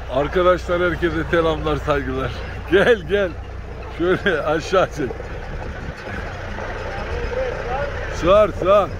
Arkadaşlar herkese selamlar, saygılar. Gel gel. Şöyle aşağı çek. Sığar.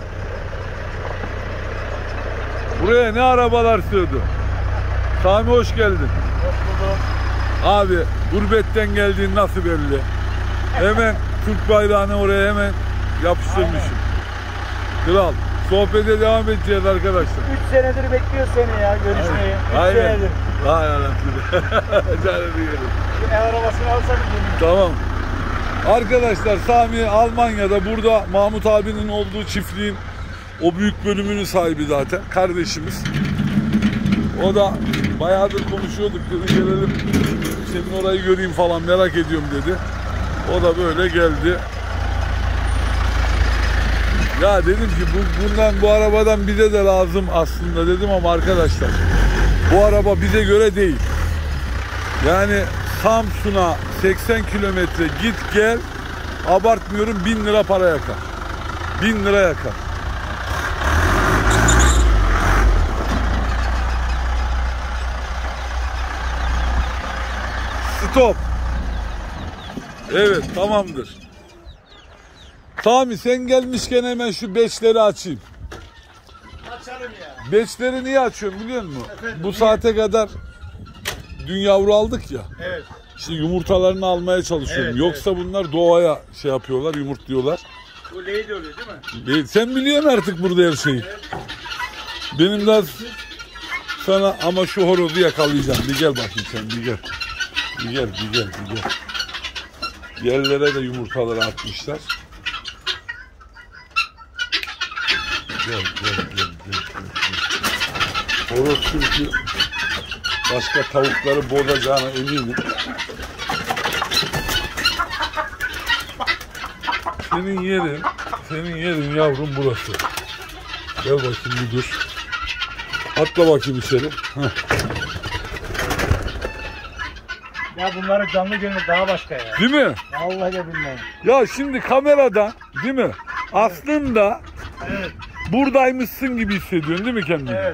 Buraya ne arabalar sığdı. Sami hoş geldin. Hoş bulduk. Abi gurbetten geldiğin nasıl belli. Hemen Türk bayrağını oraya hemen yapıştırmışım. Kral. Sohbete devam edeceğiz arkadaşlar. 3 senedir bekliyor seni ya görüşmeyi. 3 senedir. Hay anasını. Canım yerim. Şu ev arabasını alsak mı? Tamam. Arkadaşlar Sami Almanya'da, burada Mahmut abinin olduğu çiftliğin o büyük bölümünün sahibi zaten. Kardeşimiz. O da bayağıdır konuşuyorduk, dedi gelelim senin orayı göreyim falan, merak ediyorum dedi. O da böyle geldi. Ya dedim ki bu arabadan bize de lazım aslında dedim ama arkadaşlar bu araba bize göre değil. Yani Samsun'a 80 kilometre git gel, abartmıyorum, 1000 lira para yakar. 1000 lira yakar. Stop. Evet, tamamdır. Sami sen gelmişken hemen şu beçleri açayım. Açalım ya. Beçleri niye açıyorum biliyor musun? Efendim, bu saate kadar dün yavru aldık ya. Evet. İşte yumurtalarını almaya çalışıyorum. Evet, Yoksa bunlar doğaya şey yapıyorlar, yumurtluyorlar. Bu lady oluyor değil mi? Sen biliyorsun artık burada her şeyi. Evet. Benim de sana ama şu horozu yakalayacağım. Bir gel bakayım sen, bir gel. Bir gel. Yerlere de yumurtaları atmışlar. Gel. Horoz çünkü başka tavukları bozacağına eminim. Senin yerin yavrum burası. Gel bakayım bir dur. Atla bakayım içeri. Heh. Ya bunları canlı görmek daha başka ya. Değil mi? Vallahi de bilmem. Ya şimdi kameradan, değil mi? Aslında Evet. buradaymışsın gibi hissediyorsun değil mi kendini? Evet.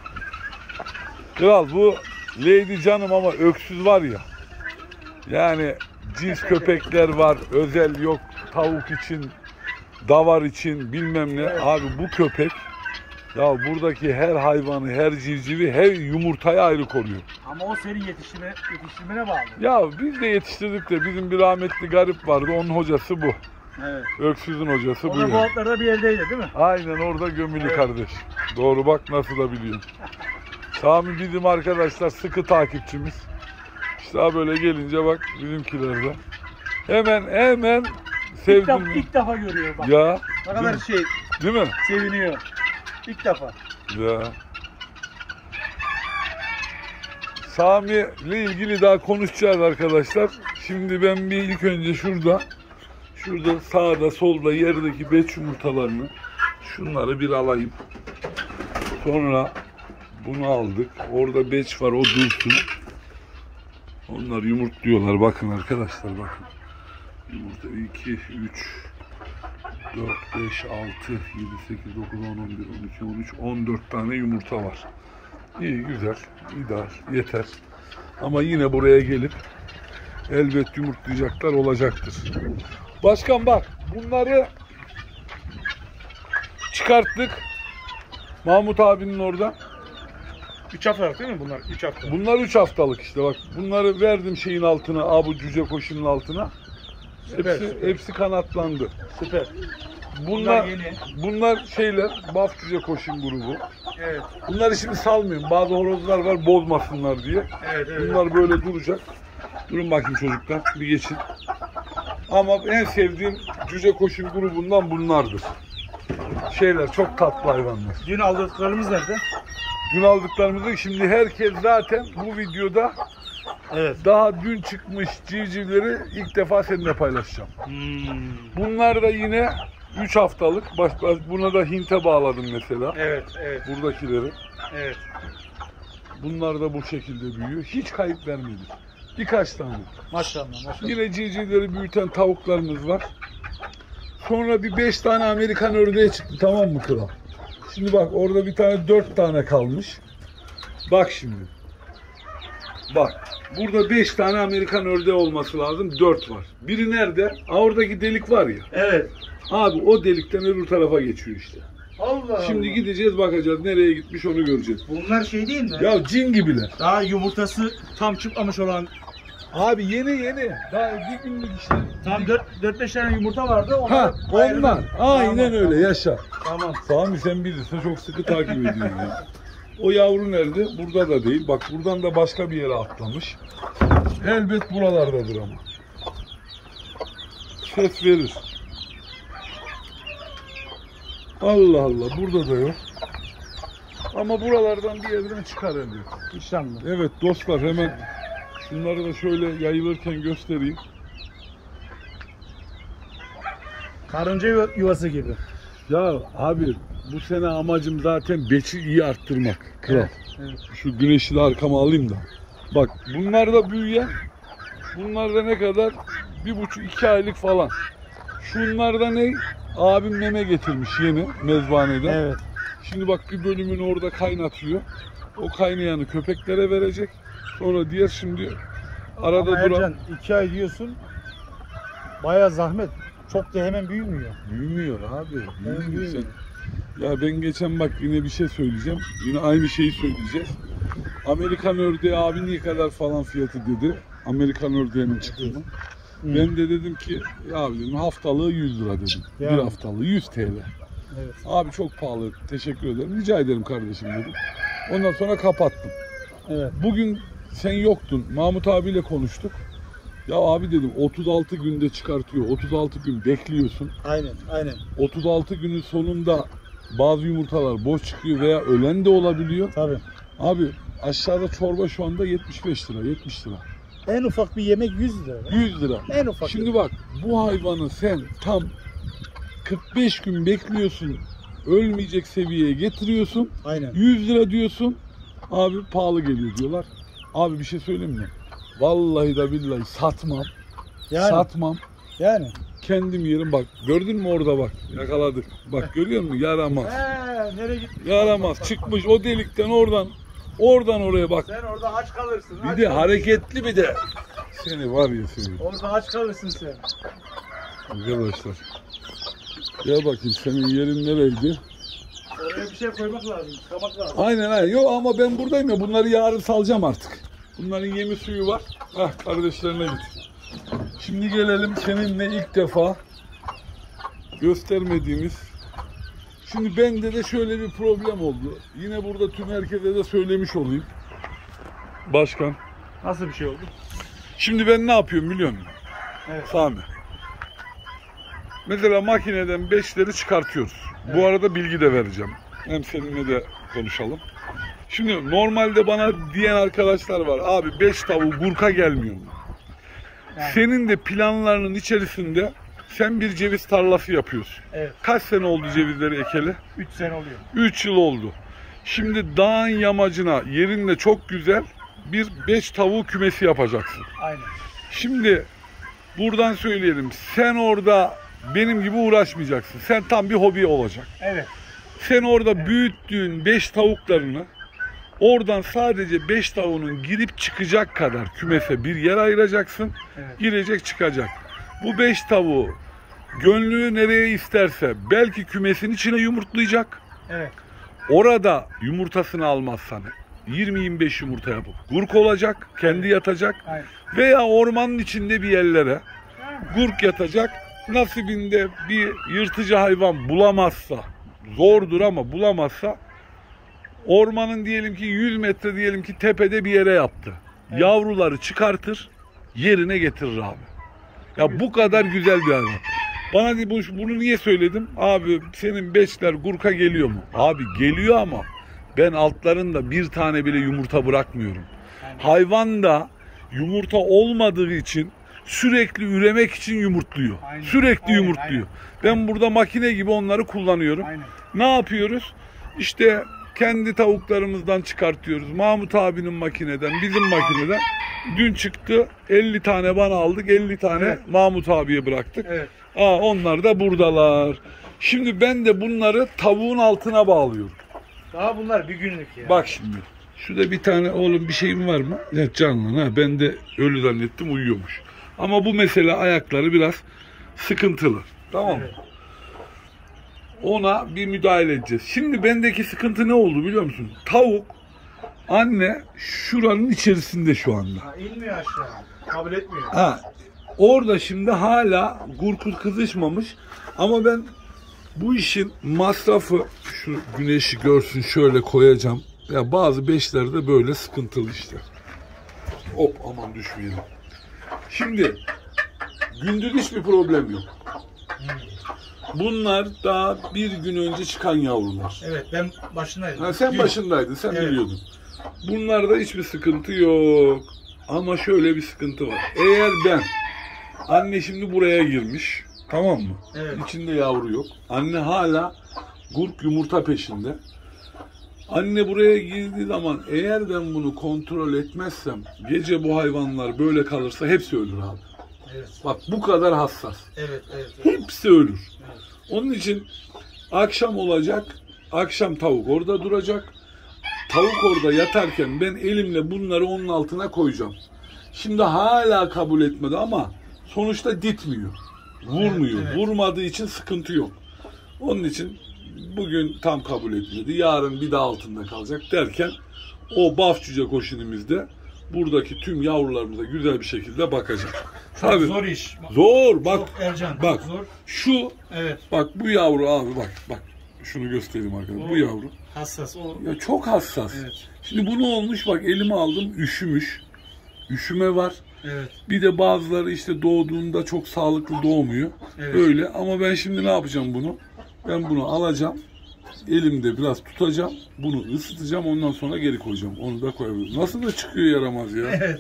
Kral bu Lady canım ama öksüz var ya. Yani cins köpekler var, özel yok tavuk için, davar için bilmem ne. Evet. Abi bu köpek ya buradaki her hayvanı, her civcivi, her yumurtayı ayrı koruyor. Ama o senin yetiştirmene bağlı. Ya biz de yetiştirdik de bizim bir rahmetli garip vardı, onun hocası bu. Evet. Öksüzün hocası bu. O da bu altlarda bir yerdeydi değil mi? Aynen orada gömülü Evet. kardeş. Doğru bak nasıl da biliyorsun. Sami bizim arkadaşlar sıkı takipçimiz. İşte daha böyle gelince bak bizimkiler de. Hemen sevdim. İlk defa görüyor bak. Ya. Ne kadar Değil mi? seviniyor. İlk defa. Ya. Sami ile ilgili daha konuşacağız arkadaşlar. Şimdi ben bir ilk önce şurada sağda solda yerdeki beç yumurtalarını şunları bir alayım. Sonra bunu aldık. Orada beç var, o dursun. Onlar yumurtluyorlar. Bakın arkadaşlar bakın. Yumurta 2, 3, 4, 5, 6, 7, 8, 9, 10, 11, 12, 13, 14 tane yumurta var. İyi, güzel, ideal, yeter. Ama yine buraya gelip elbet yumurtlayacaklar olacaktır. Başkan bak, bunları çıkarttık. Mahmut abinin orada. 3 haftalık değil mi bunlar? 3 hafta. Bunlar 3 haftalık işte bak. Bunları verdim şeyin altına, bu cüce koşunun altına. Süper. Hepsi kanatlandı. Süper. Bunlar yeni. bunlar şeyler, baf cüce koşun grubu. Evet. Bunları şimdi salmıyorum. Bazı horozlar var bozmasınlar diye. Evet. Bunlar böyle duracak. Durun bakayım çocuklar, bir geçin. Ama en sevdiğim cüce koşun grubundan bunlardır. Şeyler çok tatlı hayvanlar. Dün aldıklarımız nerede? Dün aldıklarımızı şimdi herkes zaten bu videoda daha dün çıkmış civcivleri ilk defa seninle paylaşacağım. Bunlar da yine 3 haftalık. Buna da Hint'e bağladım mesela. Evet. Buradakileri. Evet. Bunlar da bu şekilde büyüyor. Hiç kayıp vermedik. Birkaç tane. Maşallah. Yine civcivleri büyüten tavuklarımız var. Sonra bir 5 tane Amerikan ördeği çıktı, tamam mı kral? Şimdi bak orada bir tane 4 tane kalmış. Bak şimdi. Bak burada 5 tane Amerikan ördeği olması lazım. 4 var. Biri nerede? Oradaki delik var ya. Evet. Abi o delikten öbür tarafa geçiyor işte. Allah Şimdi Allah. gideceğiz bakacağız nereye gitmiş onu göreceğiz. Bunlar şey değil mi? Ya cin gibiler. Daha yumurtası tam çıkmamış olan. Abi yeni. Daha 2 günlük işte. Tam 4-5 tane yumurta vardı. Ha onlar. Aynen Tamam, öyle yaşa. Tamam. Sami sen bilirsin çok sıkı takip ediyorsun ya. O yavru nerede? Burada da değil. Bak buradan da başka bir yere atlamış. Elbet buralardadır ama. Ses verir. Allah Allah burada da yok. Ama buralardan bir yerden çıkar elbet. İnşallah. Evet dostlar hemen şunları da şöyle yayılırken göstereyim. Karınca yuvası gibi. Ya abi bu sene amacım zaten beçi iyi arttırmak. Kral. Evet. Şu güneşi de arkama alayım da. Bak bunlar da büyüyen. Bunlar da ne kadar? 1,5-2 aylık falan. Şunlar da ne? Abim meme getirmiş yeni mezbaneden. Evet. Şimdi bak bir bölümünü orada kaynatıyor. O kaynayanı köpeklere verecek. Sonra diğer şimdi arada Ama duran... Ercan 2 ay diyorsun. Bayağı zahmet. Çok da hemen büyümüyor. Büyümüyor abi. Büyümüyor büyümüyor. sen. Ya ben geçen bak yine bir şey söyleyeceğim. Yine aynı şeyi söyleyeceğiz. Amerikan ördeği abi ne kadar falan fiyatı dedi. Amerikan ördeğinin çıktığını. Ben de dedim ki ya abi dedim haftalığı 100 lira dedim. Ya. Bir haftalığı 100 TL. Evet. Abi çok pahalı. Teşekkür ederim. Rica ederim kardeşim dedim. Ondan sonra kapattım. Evet. Bugün sen yoktun. Mahmut abiyle konuştuk. Ya abi dedim 36 günde çıkartıyor. 36 gün bekliyorsun. Aynen. 36 günün sonunda bazı yumurtalar boş çıkıyor veya ölen de olabiliyor. Tabii. Abi aşağıda çorba şu anda 75 lira, 70 lira. En ufak bir yemek 100 lira. 100 lira. En ufak. Şimdi bak bu hayvanı sen tam 45 gün bekliyorsun. Ölmeyecek seviyeye getiriyorsun. Aynen. 100 lira diyorsun. Abi pahalı geliyor diyorlar. Abi bir şey söyleyeyim mi? Vallahi da billahi satmam. Yani. Satmam. Yani. Kendim yerim bak. Gördün mü orada bak. Yakaladık. Bak görüyor musun? Yaramaz. Nereye gittin? Yaramaz. Çıkmış o delikten oradan oraya bak. Sen orada aç kalırsın. Bir de hareketli bir de. Seni var ya seni. Orada aç kalırsın sen. Arkadaşlar. Gel bakayım senin yerin nereydi? Oraya bir şey koymak lazım. Çıkamak lazım. Aynen. Yok ama ben buradayım ya. Bunları yarın salacağım artık. Bunların yemi suyu var. Hah kardeşlerine git. Şimdi gelelim seninle ilk defa göstermediğimiz. Şimdi bende de şöyle bir problem oldu. Yine burada tüm herkese de söylemiş olayım. Başkan. Nasıl bir şey oldu? Şimdi ben ne yapıyorum biliyor musun? Evet. Sami. Mesela makineden 5'leri çıkartıyoruz. Evet. Bu arada bilgi de vereceğim. Hem seninle de konuşalım. Şimdi normalde bana diyen arkadaşlar var. Abi 5 tavuğu gurka gelmiyor mu? Yani. Senin de planlarının içerisinde sen bir ceviz tarlası yapıyorsun. Evet. Kaç sene oldu cevizleri ekeli? 3 sene oluyor. 3 yıl oldu. Şimdi dağın yamacına yerinde çok güzel bir 5 tavuk kümesi yapacaksın. Aynen. Şimdi buradan söyleyelim. Sen orada benim gibi uğraşmayacaksın. Sen tam bir hobi olacak. Evet. Sen orada büyüttüğün 5 tavuklarını oradan sadece 5 tavuğunun girip çıkacak kadar kümese bir yer ayıracaksın. Evet. Girecek çıkacak. Bu 5 tavuğu gönlü nereye isterse belki kümesin içine yumurtlayacak. Evet. Orada yumurtasını almazsan 20-25 yumurta yapıp gurk olacak. Kendi yatacak. Aynen. Veya ormanın içinde bir yerlere gurk yatacak. Nasibinde bir yırtıcı hayvan bulamazsa, zordur ama bulamazsa, ormanın diyelim ki 100 metre diyelim ki tepede bir yere yaptı. Evet. Yavruları çıkartır, yerine getirir abi. Ya bu kadar güzel bir hayvan. Bana bunu niye söyledim? Abi senin beşler gurka geliyor mu? Abi geliyor ama ben altlarında bir tane bile yumurta bırakmıyorum. Hayvan da yumurta olmadığı için sürekli üremek için yumurtluyor. Aynen. Sürekli Aynen, yumurtluyor. Ben burada makine gibi onları kullanıyorum. Aynen. Ne yapıyoruz? İşte kendi tavuklarımızdan çıkartıyoruz. Mahmut abinin makineden, bizim makineden. Dün çıktı 50 tane bana aldık, 50 tane Evet. Mahmut abiye bıraktık. Evet. Onlar da buradalar. Şimdi ben de bunları tavuğun altına bağlıyorum. Daha bunlar bir günlük ya. Bak şimdi. Şurada bir tane oğlum bir şeyim var mı? Ya canlı ha, ben de ölü zannettim, uyuyormuş. Ama bu mesele ayakları biraz sıkıntılı. Tamam mı? Evet. Ona bir müdahale edeceğiz. Şimdi bendeki sıkıntı ne oldu biliyor musun? Tavuk anne şuranın içerisinde şu anda. Ha, inmiyor aşağı. Kabul etmiyor. Ha, orada şimdi hala gurkur kızışmamış. Ama ben bu işin masrafı, şu güneşi görsün şöyle koyacağım. Ya bazı beşlerde böyle sıkıntılı işte. Hop aman düşmeyelim. Şimdi gündüz hiçbir problem yok. Bunlar daha bir gün önce çıkan yavrular. Evet, ben başındaydım. Ha, sen başındaydın, sen Evet. biliyordun. Bunlarda hiçbir sıkıntı yok. Ama şöyle bir sıkıntı var. Eğer ben, anne şimdi buraya girmiş, tamam mı? Evet. İçinde yavru yok. Anne hala gurk yumurta peşinde. Anne buraya girdiği zaman eğer ben bunu kontrol etmezsem, gece bu hayvanlar böyle kalırsa hepsi ölür abi. Evet. Bak bu kadar hassas. Evet, evet. Hepsi ölür. Evet. Onun için akşam olacak, akşam tavuk orada duracak. Tavuk orada yatarken ben elimle bunları onun altına koyacağım. Şimdi hala kabul etmedi ama sonuçta ditmiyor. Vurmuyor. Evet, evet. Vurmadığı için sıkıntı yok. Onun için bugün tam kabul etmedi. Yarın bir daha altında kalacak derken o baf cüce koşunumuzda buradaki tüm yavrularımıza güzel bir şekilde bakacak. Tabii. Zor iş. Zor bak. Çok Ercan, Bak. çok zor. Şu Evet. bak bu yavru abi bak. Şunu göstereyim arkadaşlar. Bu yavru. Hassas. O. Ya çok hassas. Evet. Şimdi bunu olmuş bak elime aldım üşümüş. Üşüme var. Evet. Bir de bazıları işte doğduğunda çok sağlıklı doğmuyor. Evet. Öyle ama ben şimdi ne yapacağım bunu? Ben bunu alacağım. Elimde biraz tutacağım. Bunu ısıtacağım ondan sonra geri koyacağım. Onu da koyabilirim. Nasıl da çıkıyor yaramaz ya. Evet.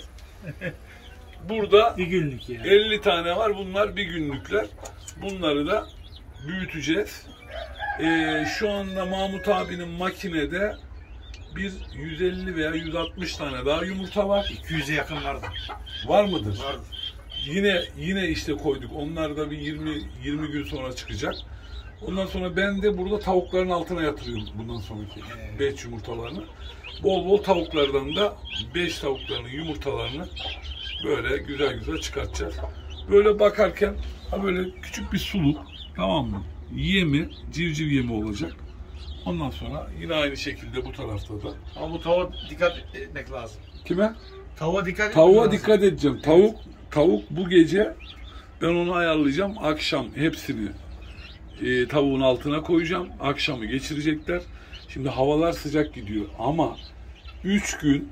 Burada Bir günlük yani. 50 tane var. Bunlar bir günlükler. Bunları da büyüteceğiz. Şu anda Mahmut abinin makinede bir 150 veya 160 tane daha yumurta var. 200'e yakın vardı. Var mıdır? Vardı. Yine işte koyduk. Onlar da bir 20 gün sonra çıkacak. Ondan sonra ben de burada tavukların altına yatırıyorum bundan sonraki 5 yumurtalarını. Bol bol tavuklardan da 5 tavuklarının yumurtalarını böyle güzel güzel çıkartacağız. Böyle bakarken ha böyle küçük bir suluk, tamam mı? Yemi, civciv yemi olacak. Ondan sonra yine aynı şekilde bu tarafta da. Ama bu tavuğa dikkat etmek lazım. Kime? Tavuğa dikkat etmek Tavuğa lazım. dikkat edeceğim. Tavuk bu gece ben onu ayarlayacağım. Akşam hepsini tavuğun altına koyacağım. Akşamı geçirecekler. Şimdi havalar sıcak gidiyor ama 3 gün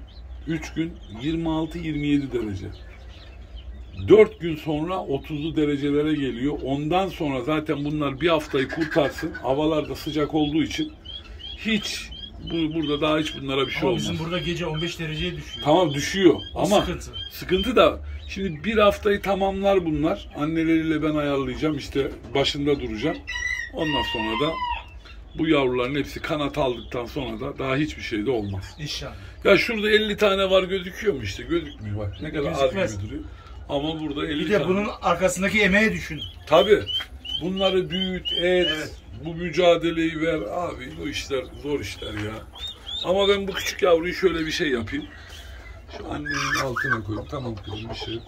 26-27 derece. 4 gün sonra 30'lu derecelere geliyor. Ondan sonra zaten bunlar bir haftayı kurtarsın. Havalar da sıcak olduğu için hiç burada daha hiç bunlara bir şey Ama olmaz. bizim burada gece 15 dereceye düşüyor. Tamam düşüyor O ama sıkıntı. da şimdi bir haftayı tamamlar bunlar. Anneleriyle ben ayarlayacağım işte başında duracağım. Ondan sonra da bu yavruların hepsi kanat aldıktan sonra da daha hiçbir şey de olmaz. İnşallah. Ya şurada 50 tane var gözüküyor mu işte gözükmüyor bak ne kadar Gözükmez. az gibi duruyor. Ama burada 50 Bir de tane. bunun arkasındaki emeği düşün. Tabii bunları büyüt et Evet. bu mücadeleyi ver abi bu işler zor işler ya. Ama ben bu küçük yavruyu şöyle bir şey yapayım. Şu annenin altına koyayım. Tamam kızım bir şey yok.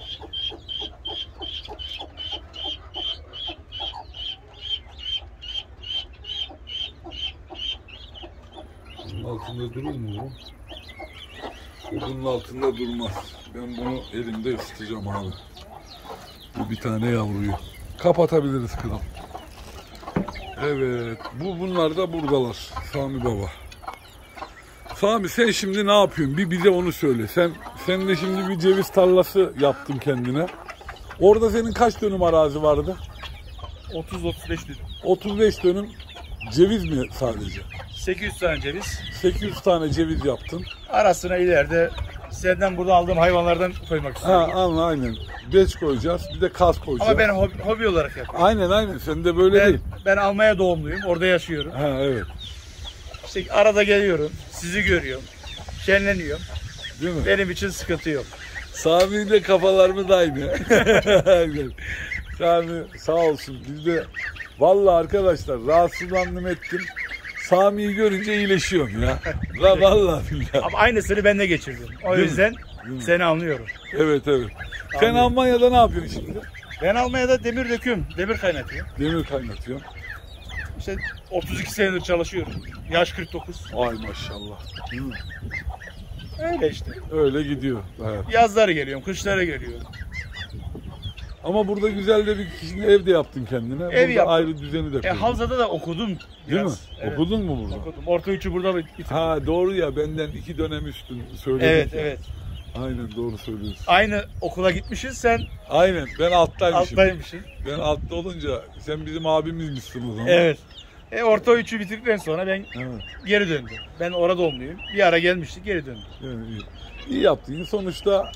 Bunun altında durur mu bu? Bunun altında durmaz. Ben bunu elimde ısıtacağım abi. Bu bir tane yavruyu. Kapatabiliriz kral. Evet. Bunlar da buradalar. Sami baba. Sami sen şimdi ne yapıyorsun? Bir bize onu söyle. Sen de şimdi bir ceviz tarlası yaptın kendine. Orada senin kaç dönüm arazi vardı? 30-35 dönüm. 35 dönüm ceviz mi sadece? 800 tane ceviz. 800 tane ceviz yaptın. Arasına ileride senden burada aldığım hayvanlardan koymak istiyorum. Ha aynen. Beç koyacağız. Bir de kas koyacağız. Ama ben hobi olarak yapıyorum. Aynen. Sen de böyle değil. Ben Almanya doğumluyum. Orada yaşıyorum. Ha evet. İşte arada geliyorum. Sizi görüyorum. Şenleniyorum. Değil mi? Benim için sıkıntı yok. Sami ile kafalarımız aynı. Aynen. Sami sağ olsun. Biz de vallahi arkadaşlar rahatsızlandım ettim. Sami'yi görünce iyileşiyorum ya. La vallahi billahi. Ama aynısını ben de geçirdim. O Değil mi? yüzden Değil mi? seni anlıyorum. Evet. Sen Almanya'da ne yapıyorsun şimdi? Ben Almanya'da demir döküm, demir kaynatıyorum. Demir kaynatıyorsun. İşte 32 senedir çalışıyorum. Yaş 49. Ay maşallah. Değil mi? Öyle işte. Öyle gidiyor. Evet. Yazları geliyorum, kışlara geliyorum. Ama burada güzel de bir şimdi ev de yaptın kendine. Burada yaptım. ayrı düzeni de kurdun. Havzada da okudum Değil biraz. mi? Evet. Okudun mu burada? Okudum. Orta üçü burada bitirdim. Ha doğru ya, benden 2 dönem üstün söyledin. Evet, ya. evet. Aynen doğru söylüyorsun. Aynı okula gitmişiz, sen Aynen, ben alttaymışım. alttaymışsın. Ben altta olunca sen bizim abimizmişsin o zaman. Evet. Orta üçü bitirdikten sonra ben Evet. geri döndüm. Ben orada olmayayım. Bir ara gelmiştik, geri döndüm. Yani iyi. İyi yaptın. Sonuçta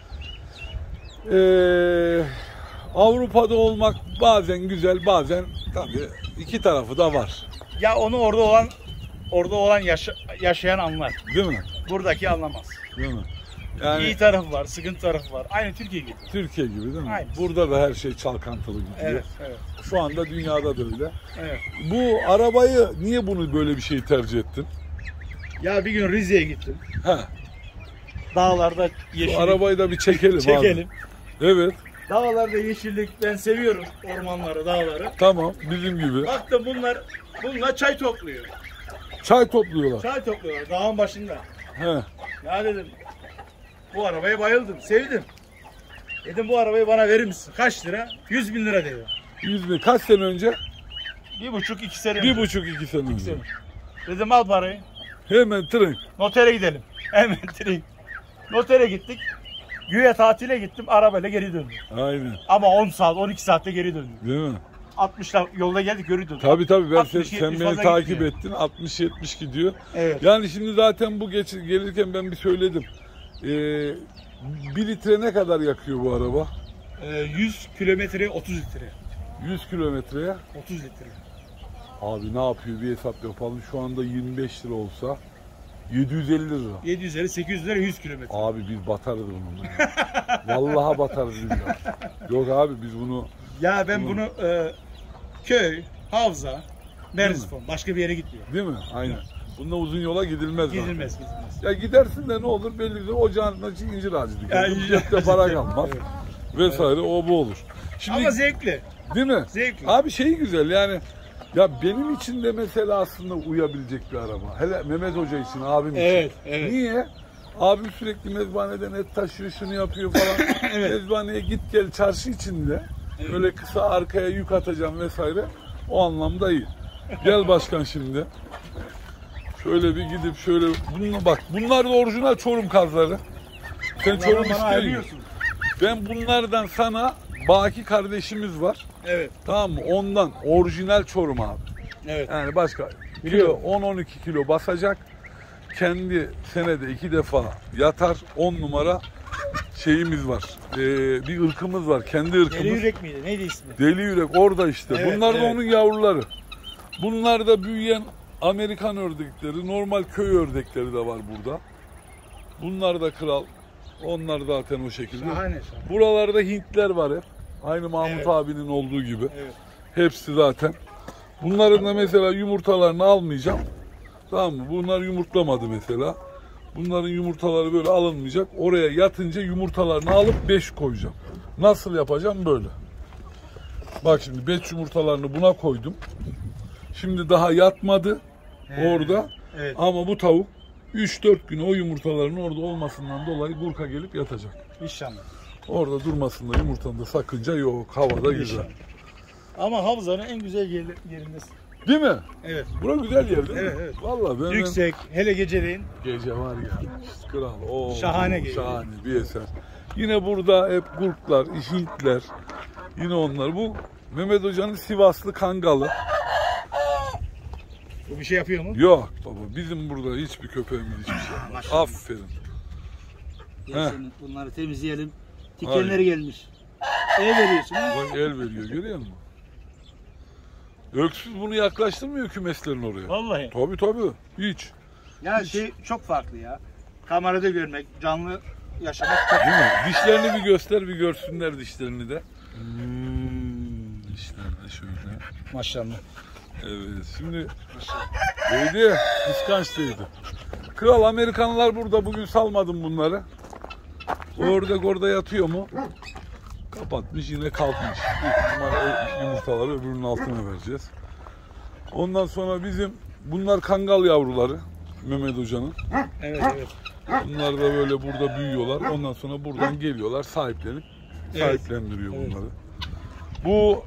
Avrupa'da olmak bazen güzel, bazen tabii iki tarafı da var. Ya onu orada olan yaşayan anlar. Değil mi? Buradaki anlamaz. Değil mi? Yani İyi tarafı var, sıkıntı tarafı var. Aynı Türkiye gibi. Türkiye gibi değil mi? Aynen. Burada da her şey çalkantılı gidiyor. Evet, evet, Şu anda dünyada da öyle. evet. Bu arabayı niye bunu böyle bir şeyi tercih ettin? Ya bir gün Rize'ye gittim. Ha, Dağlarda bu yeşillik. arabayı da bir çekelim, Çekelim. abi. Evet, Dağlarda yeşillik. Ben seviyorum ormanları, dağları. tamam, bizim gibi. Baktım bunlar çay topluyor. Çay topluyorlar. Çay topluyorlar dağın başında. He. Ya dedim, bu arabaya bayıldım, sevdim. Dedim bu arabayı bana verir misin? Kaç lira? 100 bin lira dedi. 100 bin. Kaç sene önce? 1,5-2 sene. 1,5-2 sene önce. sene. Dedim al parayı. Hemen tren. Notere gidelim. Hemen direkt. Notere gittik. Güya tatile gittim. Arabayla geri döndüm. Aynen. Ama 10 saat, 12 saatte geri döndüm. Değil mi? 60'la yolda geldik, geri döndük. Tabii ben 60, sen 70 beni fazla takip gitmiyor. ettin. 60-70 gidiyor. Evet. Yani şimdi zaten bu gelirken ben bir söyledim. 1 litre ne kadar yakıyor bu araba? 100 kilometreye 30 litre. 100 kilometreye. 30 litre. Abi ne yapıyor bir hesap yapalım. Şu anda 25 lira olsa 750 lira. 750, 800 lira 100 kilometre. Abi biz batarız bununla. Vallahi batarız billahi. Yok abi biz bunu Ya ben bunu köy, havza, Merzifon, başka bir yere gitmiyor. değil mi? Aynen. Bununla uzun yola gidilmez zaten. Gidilmez. Ya gidersin de ne olur belli bir ocağın içi incir ağacı Ya, dikiyorsun. incir Cepte ağacı para dikiyor. kalmaz. Evet. Vesaire o bu olur. Şimdi Ama zevkli. değil mi? Zevkli. Abi şey güzel yani ya benim için de mesela aslında uyabilecek bir araba. Hele Mehmet Hoca için, abim için. Evet, evet. Niye? Abim sürekli mezbaneden et taşıyor, şunu yapıyor falan. Evet. Mezbaneye git gel çarşı içinde. Evet. Böyle kısa arkaya yük atacağım vesaire. O anlamda iyi. Gel başkan şimdi. Şöyle bir gidip şöyle bununla bak. Bunlar da orijinal Çorum kazları. Sen Çorum Bana istiyorsun. ayırıyorsun. Ben bunlardan sana Baki kardeşimiz var. Evet. Tamam mı? Ondan orijinal Çorum abi. Evet. Yani başka Biliyorum. kilo 10-12 kilo basacak. Kendi senede 2 defa yatar. 10 numara şeyimiz var. Bir ırkımız var. Kendi ırkımız. Deli yürek miydi? Neydi ismi? Deli yürek orada işte. Evet, Bunlar da evet. onun yavruları. Bunlar da büyüyen Amerikan ördekleri, normal köy ördekleri de var burada. Bunlar da kral. Onlar zaten o şekilde. Şahane. Buralarda Hintler var hep. Aynı Mahmut Evet. abinin olduğu gibi. Evet. Hepsi zaten. Bunların da mesela yumurtalarını almayacağım. Tamam mı? Bunlar yumurtlamadı mesela. Bunların yumurtaları böyle alınmayacak. Oraya yatınca yumurtalarını alıp 5 koyacağım. Nasıl yapacağım? Böyle. Bak şimdi 5 yumurtalarını buna koydum. Şimdi daha yatmadı orada. Evet. Ama bu tavuk 3-4 gün o yumurtaların orada olmasından dolayı burka gelip yatacak. İnşallah. Orada durmasında yumurtanın da sakınca yok. Havada güzel. İnşallah. Ama havzanın en güzel yerindesin. Değil mi? Evet. Bura güzel yer değil mi? Evet, evet. Vallahi ben Yüksek, hele geceleyin. gece var ya. Kral. Oo, Şahane gece. Şahane bir eser. Yine burada hep Gurklar, Hintler. Yine onlar. Bu Mehmet Hoca'nın Sivaslı Kangalı. Bu bir şey yapıyor mu? Yok baba bizim burada hiçbir köpeğimiz hiçbir şey yapmaz. Maşallah. Aferin. Gel Heh. senin bunları temizleyelim. Aynen. Dikenleri gelmiş. El veriyorsun. Bak el veriyor görüyor musun? Öksüz bunu yaklaştırmıyor kümeslerin oraya. Vallahi. Tabii hiç. Ya şey çok farklı ya. Kamerada görmek, canlı yaşamak çok. Değil mi? Dişlerini bir göster bir görsünler dişlerini de. Dişler de şöyle. Maşallah. Evet şimdi Değdi. Kıskanç değdi. Kral Amerikanlar burada. Bugün salmadım bunları. Orada yatıyor mu? Kapatmış yine kalkmış. Büyük ihtimalle yumurtaları öbürünün altına vereceğiz. Ondan sonra bunlar kangal yavruları Mehmet Hoca'nın. Evet evet. Bunlar da böyle burada büyüyorlar. Ondan sonra buradan geliyorlar sahiplendiriyor Evet. bunları. Bu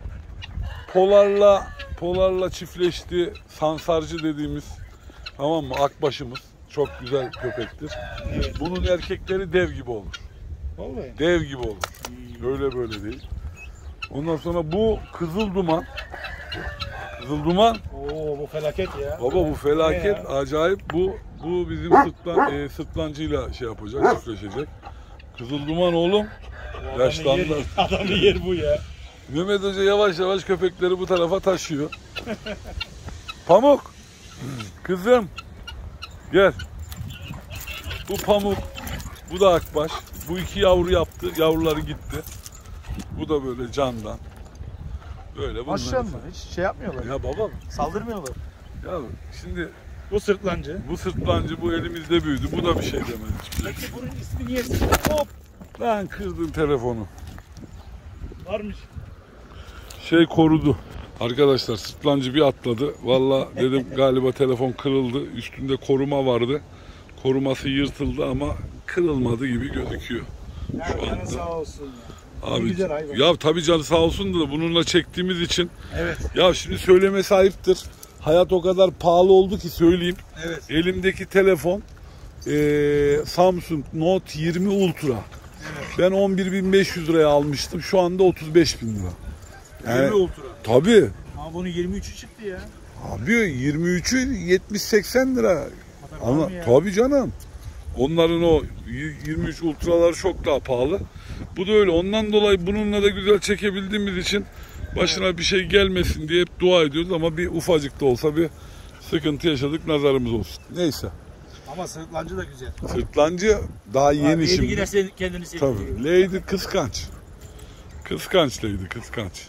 polarla çiftleşti. Sansarcı dediğimiz, tamam mı? Akbaşımız. Çok güzel köpektir. Evet. Bunun erkekleri dev gibi olur. Vallahi. Dev gibi olur. Öyle böyle değil. Ondan sonra bu Kızılduman. Kızılduman. Oo bu felaket ya. Baba bu felaket, Ne ya? acayip. Bu bizim sırtlancıyla şey yapacak, çiftleşecek. Kızılduman oğlum. Yaşlandı. Adamı yer bu ya. Mehmet Hoca yavaş yavaş köpekleri bu tarafa taşıyor. Pamuk. Kızım. Gel. Bu Pamuk. Bu da Akbaş. Bu iki yavru yaptı. Yavruları gitti. Bu da böyle candan. Böyle bunlar. Maşallah hiç şey yapmıyorlar. Ya babam. Saldırmıyorlar. Ya şimdi Bu sırtlancı. bu sırtlancı bu elimizde büyüdü. Bu da bir şey demedi. Peki bunun ismi niye Hop. Ben kırdım telefonu. Varmış. Şey korudu. Arkadaşlar sırtlancı bir atladı. Valla dedim galiba telefon kırıldı. Üstünde koruma vardı. Koruması yırtıldı ama kırılmadı gibi gözüküyor. Yani anda. sağ olsun. Abi, güzel hayvan. ya tabii canı sağ olsun da bununla çektiğimiz için. Evet. Ya şimdi söylemesi ayıptır. Hayat o kadar pahalı oldu ki söyleyeyim. Evet. Elimdeki telefon Samsung Note 20 Ultra. Evet. Ben 11.500 liraya almıştım. Şu anda 35.000 lira. 20 ultra. Tabii. Ama bunun 23'ü çıktı ya. Abi 23'ü 70-80 lira. Ama Var mı ya? tabii canım. Onların o 23 ultralar çok daha pahalı. Bu da öyle. Ondan dolayı bununla da güzel çekebildiğimiz için başına bir şey gelmesin diye hep dua ediyoruz ama bir ufacık da olsa bir sıkıntı yaşadık, nazarımız olsun. Neyse. Ama sırtlancı da güzel. Sırtlancı daha yeni Abi, şimdi. yine sen kendini seviyor. Tabii. Lady kıskanç. Kıskanç Lady, kıskanç.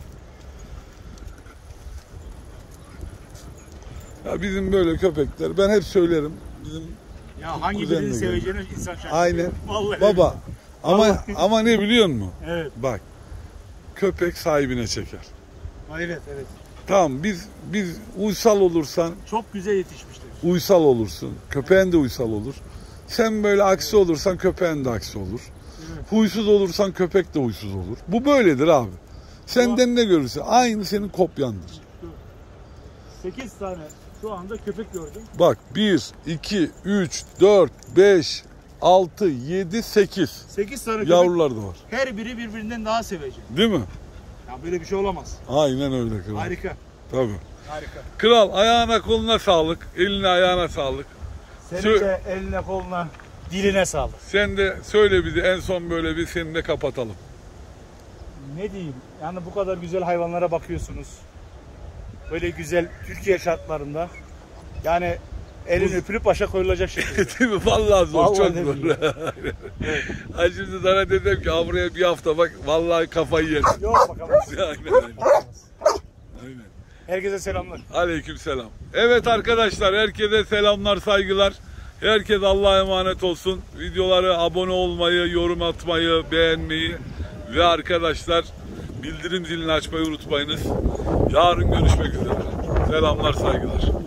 Ya bizim böyle köpekler, ben hep söylerim. Bizim Ya hangi Kuzenle birini geldi. seveceğini insan şaşırıyor. aynen. Vallahi. Baba. Ama ne biliyor musun? Evet. Bak. Köpek sahibine çeker. Evet evet. Tamam biz uysal olursan Çok güzel yetişmişler. uysal olursun. Köpeğin de uysal olur. Sen böyle aksi olursan köpeğin de aksi olur. Evet. Huysuz olursan köpek de huysuz olur. Bu böyledir abi. Senden ne görürse aynı senin kopyandır. 8 tane şu anda köpek gördüm. Bak 1, 2, 3, 4, 5, 6, 7, 8 8 tane köpek. yavrular da var. Her biri birbirinden daha sevecek. Değil mi? Ya böyle bir şey olamaz. Aynen öyle kral. Harika. Tabii. Harika. Kral ayağına koluna sağlık. Eline ayağına sağlık. Senin de eline koluna diline sağlık. Sen de söyle bizi en son böyle bir seninle kapatalım. Ne diyeyim? Yani bu kadar güzel hayvanlara bakıyorsunuz. Böyle güzel Türkiye şartlarında. Yani elin öpülüp başa koyulacak şekilde. Değil mi? Vallahi zor. Vallahi çok ne zor. bileyim. Evet. Ay şimdi sana dedim ki buraya bir hafta bak vallahi kafayı yersin. Yok bakalım. Aynen. Aynen. Herkese selamlar. Aleykümselam. Evet arkadaşlar herkese selamlar, saygılar. Herkes Allah'a emanet olsun. Videolara abone olmayı, yorum atmayı, beğenmeyi ve arkadaşlar bildirim zilini açmayı unutmayınız. Yarın görüşmek üzere. Selamlar, saygılar.